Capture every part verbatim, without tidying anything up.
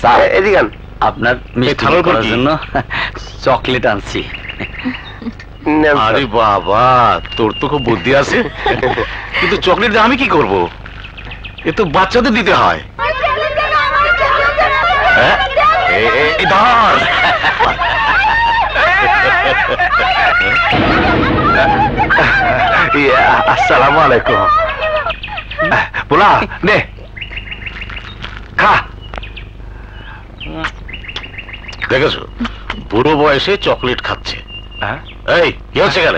এদিকে আপনার মিষ্টি খাওয়ার জন্য চকলেট আনছি। আরে বাবা, তোর তো খুব বুদ্ধি আছে, কিন্তু চকলেট দিয়ে আমি কি করব? এ তো বাচ্চাদের দিতে হয়। ধর আসসালামু আলাইকুম। বলা নে খা। দেখেছো বুড়ো বয়সে চকলেট খাচ্ছে। এই কি হচ্ছে এখানে?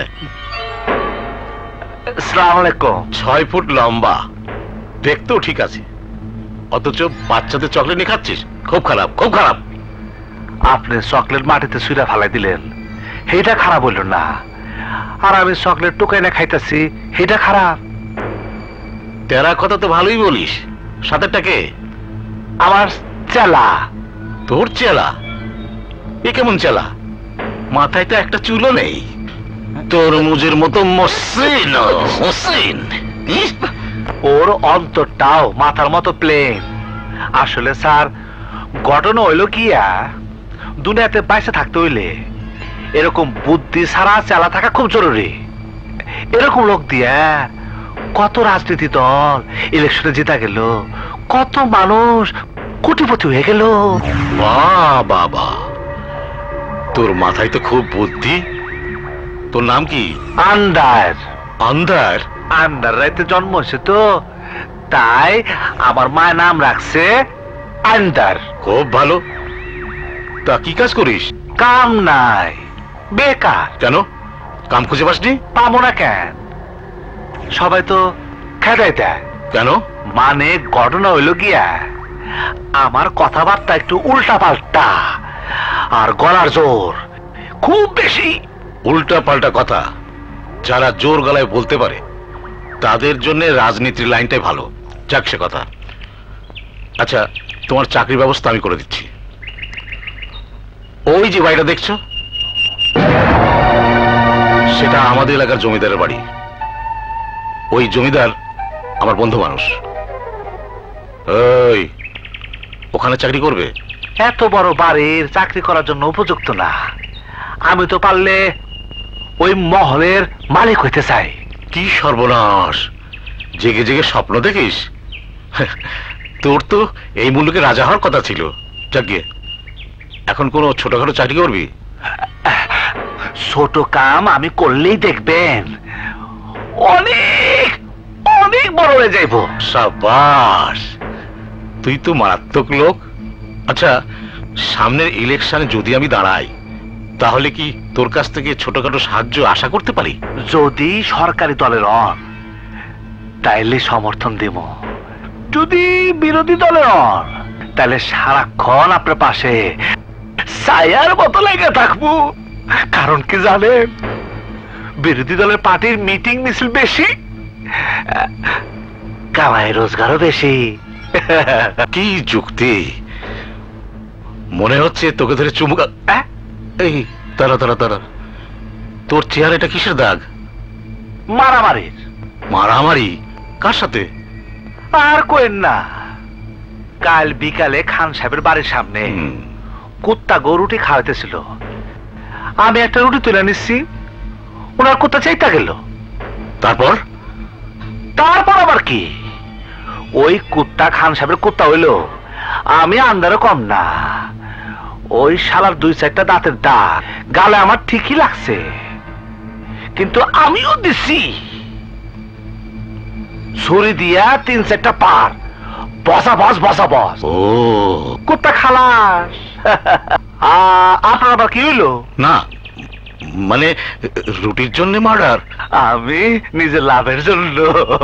আসসালামু আলাইকুম। ছয় ফুট লম্বা, দেখতেও ঠিক আছে, অথচ বাচ্চাদের চকলেট নিয়ে খাচ্ছিস। খুব খারাপ, খুব খারাপ। আপনি চকলেট মাটিতে শুইরা ফালাই দিলেন, সেইটা খারাপ হইল না। আর আমি চকলেট টুকাই না খাইতেছি, সেইটা খারাপ। তেরা কথা তো ভালোই বলিস। সাথেরটাকে আমার চেলা। তোর চেলা? এ কেমন চেলা? মাথায় তো একটা চুলও নেই। তোর মুজের মতো মসৃণ মসৃণ। ওর অন্তরটাও মাথার মতো প্লেন। আসলে স্যার ঘটনা হইল কিয়া, দুনিয়াতে বাইসে থাকতে হইলে এরকম বুদ্ধি ছাড়া চেলা থাকা খুব জরুরি। এরকম লোক দিয়া কত রাজনীতি দল ইলেকশনে জিতা গেল, কত মানুষ কোটিপতি হয়ে গেল। বাহ বাবা, তোর মাথায় তো খুব বুদ্ধি। তোর নাম কি? আন্দার। আন্দার? আন্দার রাইতে জন্ম হয়েছে তো, তাই আমার মায়ের নাম রাখছে আন্দার। খুব ভালো। তা কি কাজ করিস? কাম নাই, বেকার। কেন? কাম খুঁজে পাসনি? পাবো না কেন? সবাই তো খেদাই দেয়। কেন? মানে ঘটনা হইল গিয়া, আমার কথাবার্তা একটু উল্টা পাল্টা, আর গলার জোর খুব বেশি। উল্টা পাল্টা কথা যারা জোর গলায় বলতে পারে তাদের জন্য রাজনীতির লাইনটাই ভালো। যাক সে কথা। আচ্ছা, তোমার চাকরির ব্যবস্থা আমি করে দিচ্ছি। ওই যে বাড়িটা দেখছো, সেটা আমাদের এলাকার জমিদারের বাড়ি। ওই জমিদার আমার বন্ধু মানুষ। ওই ওখানে চাকরি করবে? এত বড় বাড়ির চাকরি করার জন্য উপযুক্ত না। আমি তো পারলে ওই মহলের মালিক হইতে চাই। কি সর্বনাশ, জেগে জেগে স্বপ্ন দেখিস? তোর তো এই মুলুকে রাজা হওয়ার কথা ছিল। যাকে এখন কোনো ছোটখাটো চাকরি করবি? ছোট কাম আমি করলেই দেখবেন অনেক অনেক বড় হয়ে যাইব। সাবাস, তুই তো মারাত্মক লোক। আচ্ছা, সামনের ইলেকশনে যদি আমি দাঁড়াই, তাহলে কি তোর কাছ থেকে ছোটখাটো সাহায্য আশা করতে পারি? যদি সরকারি দলের হন তাইলে সমর্থন দেব, যদি বিরোধী দলের হন তাহলে সারাক্ষণ আপনার পাশে ছায়ার মতো লেগে থাকবো। কারণ কি জানেন, বিরোধী দলের পার্টির মিটিং মিছিল বেশি, কামাই রোজগারও বেশি। কি যুক্তি! মনে হচ্ছে তোকে ধরে চুমুক। এই তারা তারা তারা, তোর চেহারা এটা কিসের দাগ? মারামারির। মারামারি? কার সাথে? আর কোয়েন না, কাল বিকালে খান সাহেবের বাড়ির সামনে কুত্তা গো রুটি খাওয়াইতেছিল। আমি একটা রুটি তুলে নিচ্ছি, ওনার কুত্তা চাইতে গেল। তারপর? তারপর আবার কি, ওই কুত্তা খান সাহেবের কুত্তা হইল, আমি আন্দারও কম না। ওই শালার দুই চারটা দাঁতের দাগ গালে আমার ঠিকই লাগছে, কিন্তু আমিও দিছি ছুরি দিয়া তিন চারটা পার। বসা বস বসা বস। ও, কুত্তা খালাস। আপনার আবার কি হইল? না মানে রুটির জন্য মার্ডার? আমি নিজের লাভের জন্য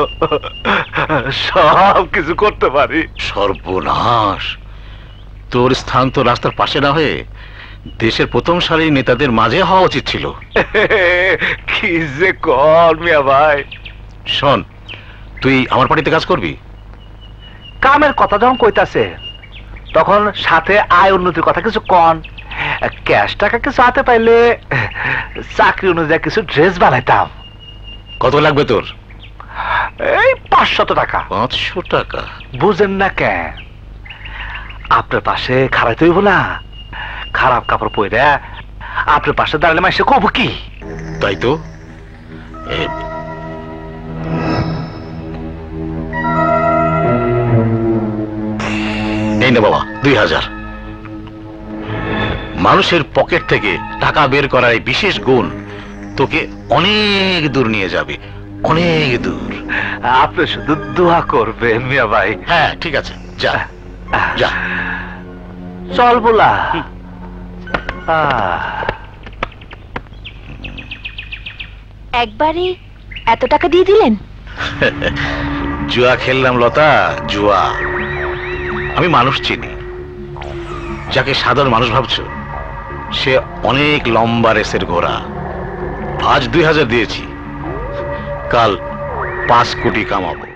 সব কিছু করতে পারি। সর্বনাশ, তোর স্থান তো রাস্তার পাশে না হয়ে দেশের প্রথম সারির নেতাদের মাঝে হওয়া উচিত ছিল। কি যে কর মিয়া ভাই। শোন, তুই আমার পার্টিতে কাজ করবি? কামের কথা যখন কইতাছে তখন সাথে আয় উন্নতির কথা কিছু কন। ক্যাশ টাকা কিছু হাতে পাইলে চাকরি অনুযায়ী কিছু ড্রেস বানাইতাম। কত লাগবে তোর? এই পাঁচশত টাকা। পাঁচশো টাকা? বুঝেন না কেন, আপনার পাশে খাড়াইতে হইব না, খারাপ কাপড় পরে আপনার পাশে দাঁড়ালে মাসে কব কি? তাই তো এই না বাবা, দুই হাজার। মানুষের পকেট থেকে টাকা বের করার এই বিশেষ গুণ তোকে অনেক দূর নিয়ে যাবে, অনেক দূর। আপনি শুধু দোয়া করবেন মিয়া ভাই। হ্যাঁ ঠিক আছে, যা যা। চল বলা। একবারে এত টাকা দিয়ে দিলেন? জুয়া খেললাম লতা, জুয়া। আমি মানুষ চিনি, যাকে সাধারণ মানুষ ভাবছো সে অনেক লম্বা রেসের ঘোড়া। আজ দুই হাজার দিয়েছি, কাল পাঁচ কোটি কামাবো।